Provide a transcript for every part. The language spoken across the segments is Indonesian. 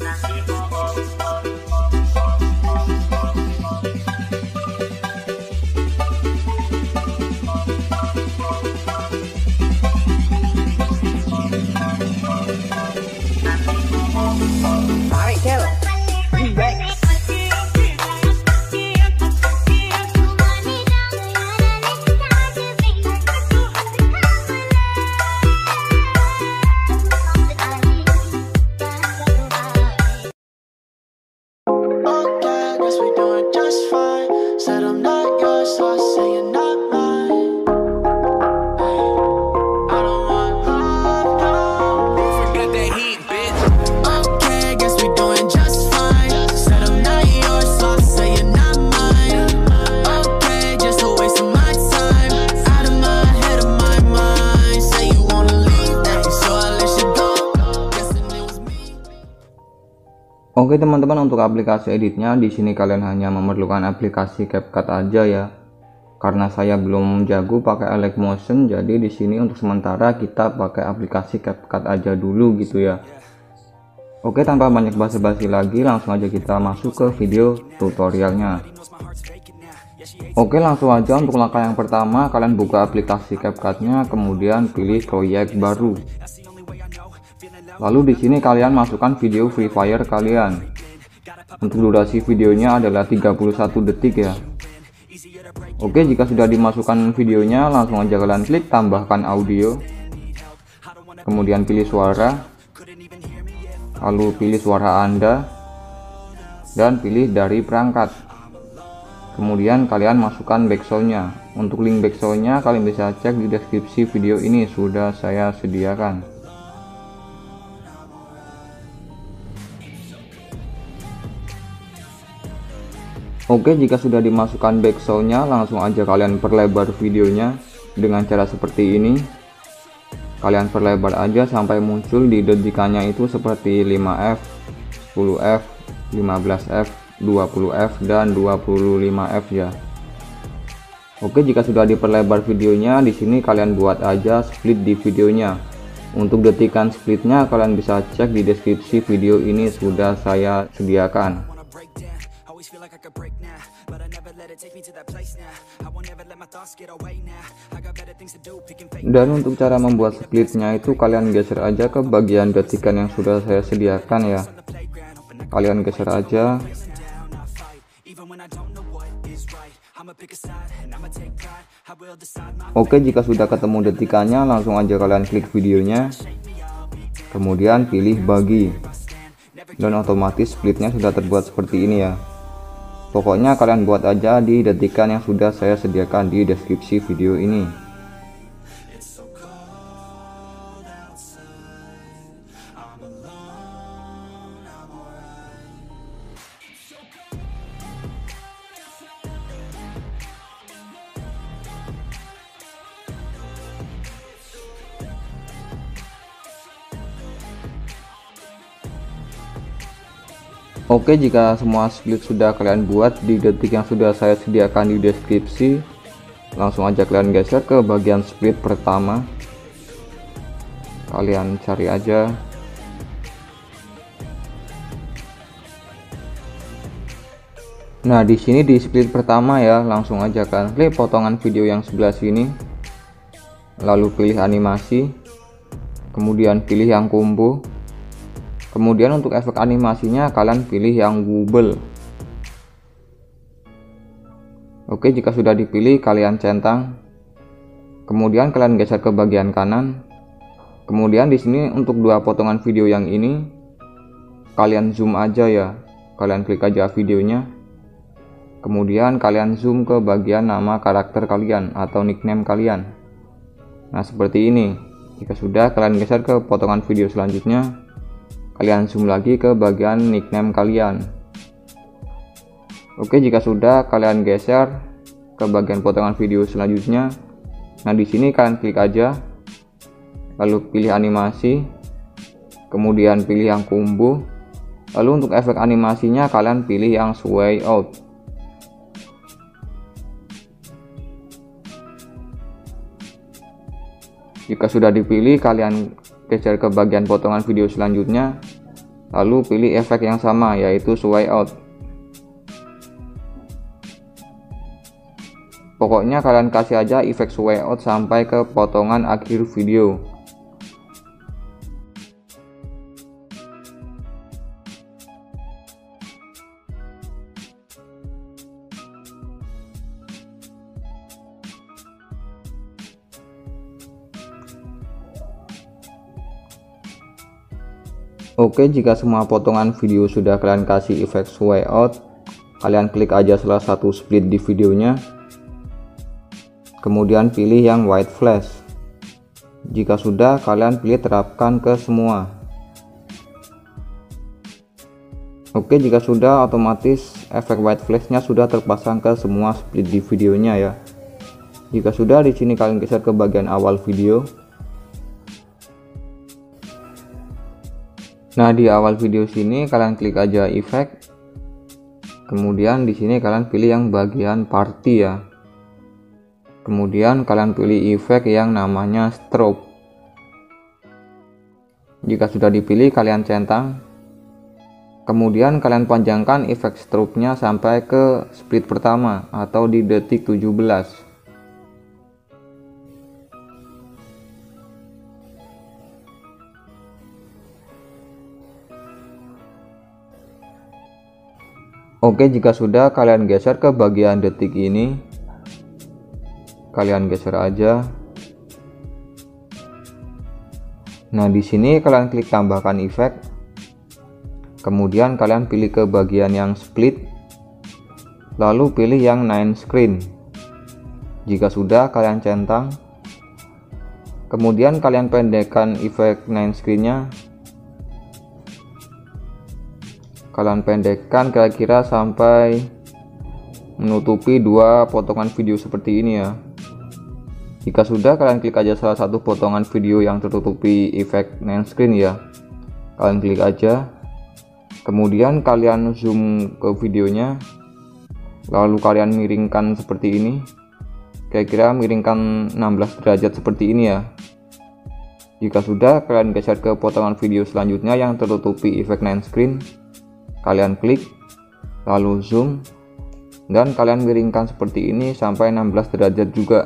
Oke teman-teman, untuk aplikasi editnya di sini kalian hanya memerlukan aplikasi CapCut aja ya. Karena saya belum jago pakai Elec Motion, jadi di sini untuk sementara kita pakai aplikasi CapCut aja dulu gitu ya. Oke, tanpa banyak basa-basi lagi, langsung aja kita masuk ke video tutorialnya. Oke, langsung aja untuk langkah yang pertama, kalian buka aplikasi CapCut-nya, kemudian pilih proyek baru. Lalu di sini kalian masukkan video Free Fire kalian. Untuk durasi videonya adalah 31 detik ya. Oke, jika sudah dimasukkan videonya, langsung aja kalian klik tambahkan audio. Kemudian pilih suara. Lalu pilih suara Anda. Dan pilih dari perangkat. Kemudian kalian masukkan backsound-nya. Untuk link backsound-nya kalian bisa cek di deskripsi video ini, sudah saya sediakan. Oke, jika sudah dimasukkan backsound-nya, langsung aja kalian perlebar videonya dengan cara seperti ini. Kalian perlebar aja sampai muncul di detikannya itu seperti 5f, 10f, 15f, 20f, dan 25f ya. Oke, jika sudah diperlebar videonya, di sini kalian buat aja split di videonya. Untuk detikan splitnya kalian bisa cek di deskripsi video ini, sudah saya sediakan. Dan untuk cara membuat splitnya itu kalian geser aja ke bagian detikan yang sudah saya sediakan ya. Kalian geser aja. Oke, jika sudah ketemu detikannya, langsung aja kalian klik videonya, kemudian pilih bagi, dan otomatis splitnya sudah terbuat seperti ini ya. Pokoknya kalian buat aja di detikan yang sudah saya sediakan di deskripsi video ini. Oke, jika semua split sudah kalian buat di detik yang sudah saya sediakan di deskripsi, langsung aja kalian geser ke bagian split pertama. Kalian cari aja. Nah, di sini di split pertama ya, langsung aja kalian klik potongan video yang sebelah sini. Lalu pilih animasi. Kemudian pilih yang combo. Kemudian untuk efek animasinya kalian pilih yang wobble. Oke, jika sudah dipilih kalian centang. Kemudian kalian geser ke bagian kanan. Kemudian di sini untuk dua potongan video yang ini kalian zoom aja ya. Kalian klik aja videonya. Kemudian kalian zoom ke bagian nama karakter kalian atau nickname kalian. Nah, seperti ini. Jika sudah, kalian geser ke potongan video selanjutnya. Kalian zoom lagi ke bagian nickname kalian. Oke, jika sudah, kalian geser ke bagian potongan video selanjutnya. Nah, di sini kalian klik aja, lalu pilih animasi, kemudian pilih yang combo. Lalu untuk efek animasinya kalian pilih yang sway out. Jika sudah dipilih, kalian geser ke bagian potongan video selanjutnya. lalu pilih efek yang sama yaitu sway out. Pokoknya kalian kasih aja efek sway out sampai ke potongan akhir video. Oke, jika semua potongan video sudah kalian kasih efek sway out, kalian klik aja salah satu split di videonya, kemudian pilih yang white flash. Jika sudah, kalian pilih terapkan ke semua. Oke, jika sudah, otomatis efek white flashnya sudah terpasang ke semua split di videonya ya. Jika sudah, di sini kalian geser ke bagian awal video. Nah, di awal video sini kalian klik aja efek. Kemudian di sini kalian pilih yang bagian party ya. Kemudian kalian pilih efek yang namanya strobe. Jika sudah dipilih, kalian centang. Kemudian kalian panjangkan efek strobe-nya sampai ke split pertama atau di detik 17. Oke, jika sudah, kalian geser ke bagian detik ini. Kalian geser aja. Nah, di sini kalian klik tambahkan efek. Kemudian kalian pilih ke bagian yang split. Lalu pilih yang 9 screen. Jika sudah, kalian centang. Kemudian kalian pendekkan efek 9 screen-nya. Kalian pendekkan kira-kira sampai menutupi dua potongan video seperti ini ya. Jika sudah, kalian klik aja salah satu potongan video yang tertutupi efek 9 screen ya. Kalian klik aja. Kemudian kalian zoom ke videonya. Lalu kalian miringkan seperti ini. Kira-kira miringkan 16 derajat seperti ini ya. Jika sudah, kalian geser ke potongan video selanjutnya yang tertutupi efek 9 screen. Kalian klik, lalu zoom, dan kalian miringkan seperti ini sampai 16 derajat juga.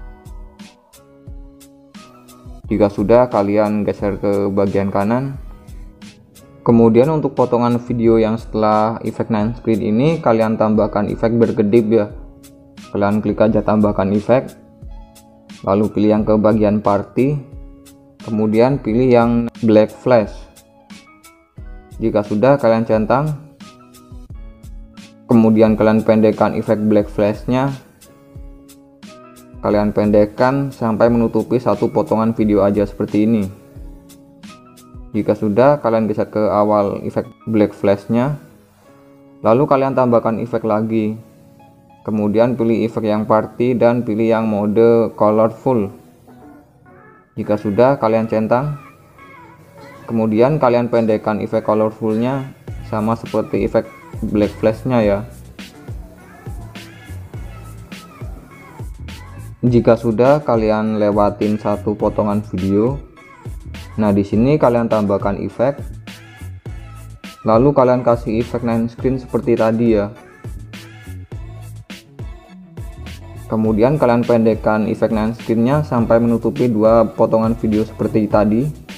Jika sudah, kalian geser ke bagian kanan. Kemudian untuk potongan video yang setelah efek 9 screen ini, kalian tambahkan efek berkedip ya. Kalian klik aja tambahkan efek, lalu pilih yang ke bagian party, kemudian pilih yang black flash. Jika sudah, kalian centang. Kemudian kalian pendekkan efek black flash-nya. Kalian pendekkan sampai menutupi satu potongan video aja seperti ini. Jika sudah, kalian geser ke awal efek black flash-nya. Lalu kalian tambahkan efek lagi. Kemudian pilih efek yang party dan pilih yang mode colorful. Jika sudah, kalian centang. Kemudian kalian pendekkan efek colorful-nya sama seperti efek black flash-nya ya. Jika sudah, kalian lewatin satu potongan video. Nah, di sini kalian tambahkan efek. Lalu kalian kasih efek 9 screen seperti tadi ya. Kemudian kalian pendekkan efek 9 screen-nya sampai menutupi dua potongan video seperti tadi.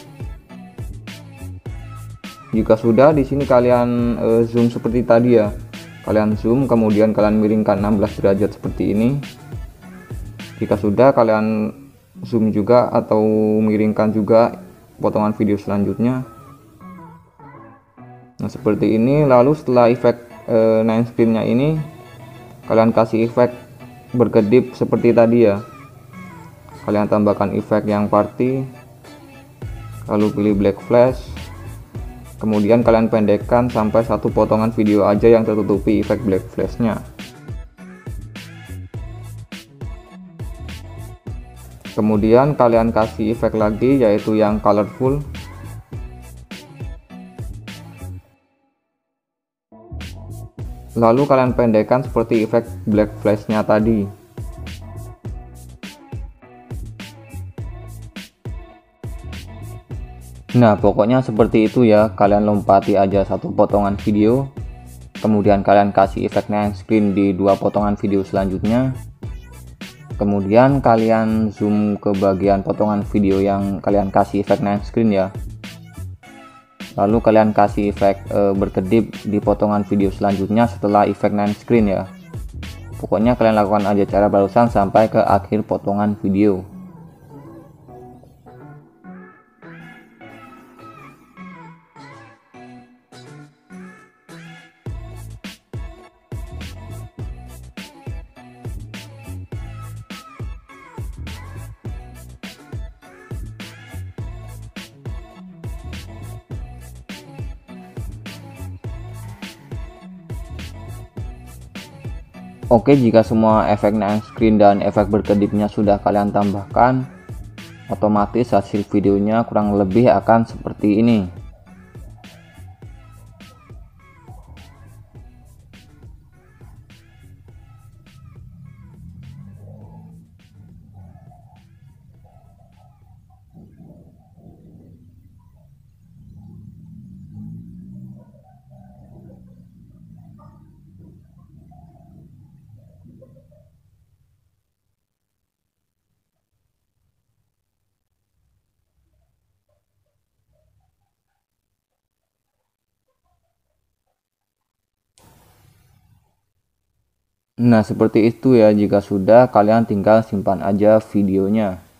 Jika sudah, di sini kalian zoom seperti tadi ya. Kalian zoom, kemudian kalian miringkan 16 derajat seperti ini. Jika sudah, kalian zoom juga atau miringkan juga potongan video selanjutnya. Nah, seperti ini. Lalu setelah efek 9 screen-nya ini, kalian kasih efek berkedip seperti tadi ya. Kalian tambahkan efek yang party, lalu pilih black flash. Kemudian kalian pendekkan sampai satu potongan video aja yang tertutupi efek black flash-nya. Kemudian kalian kasih efek lagi yaitu yang colorful. Lalu kalian pendekkan seperti efek black flash-nya tadi. Nah, pokoknya seperti itu ya, kalian lompati aja satu potongan video, kemudian kalian kasih efek nine screen di dua potongan video selanjutnya, kemudian kalian zoom ke bagian potongan video yang kalian kasih efek nine screen ya, lalu kalian kasih efek berkedip di potongan video selanjutnya setelah efek nine screen ya. Pokoknya kalian lakukan aja cara barusan sampai ke akhir potongan video. Oke, jika semua efek nine screen dan efek berkedipnya sudah kalian tambahkan, otomatis hasil videonya kurang lebih akan seperti ini. Nah, seperti itu ya. Jika sudah, kalian tinggal simpan aja videonya.